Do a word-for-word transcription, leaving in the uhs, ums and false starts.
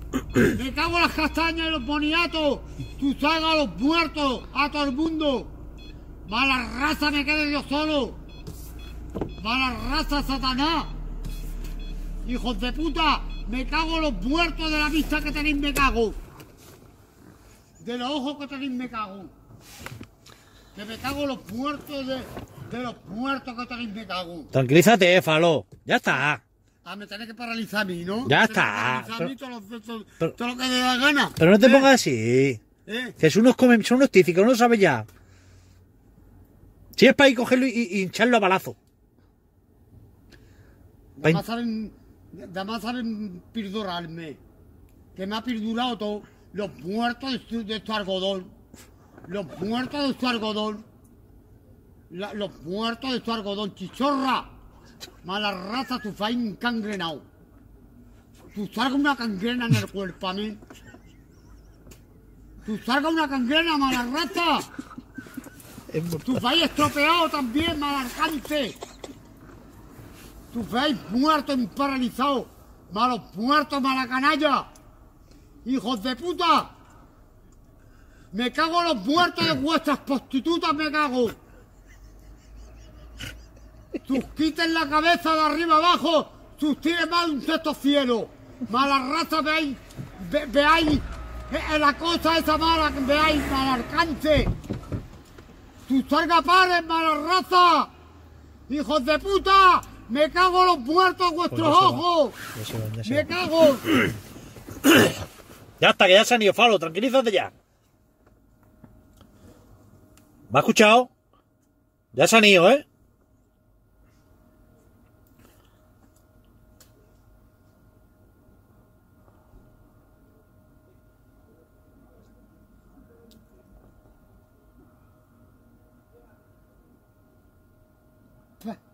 Me cago en las castañas y los boniatos. Tú salgas a los muertos, a todo el mundo. Mala raza, me quedé yo solo. Mala raza, Satanás. Hijos de puta, me cago en los muertos de la vista que tenéis, me cago. De los ojos que tenéis, me cago. Que me cago en los muertos de, de los muertos que tenéis, me cago. Tranquilízate, Falo. Ya está. Ah, me tenés que paralizar a mí, ¿no? Ya Me está. tenés que paralizar a mí todo, lo- todo- pero- todo lo que dé la gana. Pero no te ¿Eh? pongas así. ¿Eh? Que son unos, comen, son unos tíficos, no lo sabes ya. Si es para ir cogerlo y, y hincharlo a balazo. Pa' Además saben, además saben perdurarme. Que me ha perdurado todo. Los muertos de, su- de este algodón. Los muertos de este algodón. La- los muertos de este algodón. Chichorra. Mala raza, tu fai encangrenado. Tú salga una cangrena en el cuerpo a mí. Tú salga una cangrena, mala raza. Tu fai estropeado también, mal alcance. Tu fai muerto, paralizado. Malos muertos, mala canalla. Hijos de puta. Me cago en los muertos de vuestras prostitutas, me cago. Tus quiten la cabeza de arriba abajo, tus tiren mal un sexto cielo. Mala raza, veáis, ve, veáis eh, la cosa esa mala, que veáis, mal alcance. Tus pares, mala raza. Hijos de puta, me cago en los muertos de vuestros Pues ya se va. ojos. Ya se van, ya se Me van. cago. Ya está, que ya se han ido, Falo. Tranquilízate ya. ¿Me has escuchado? Ya se han ido, ¿eh? Pues,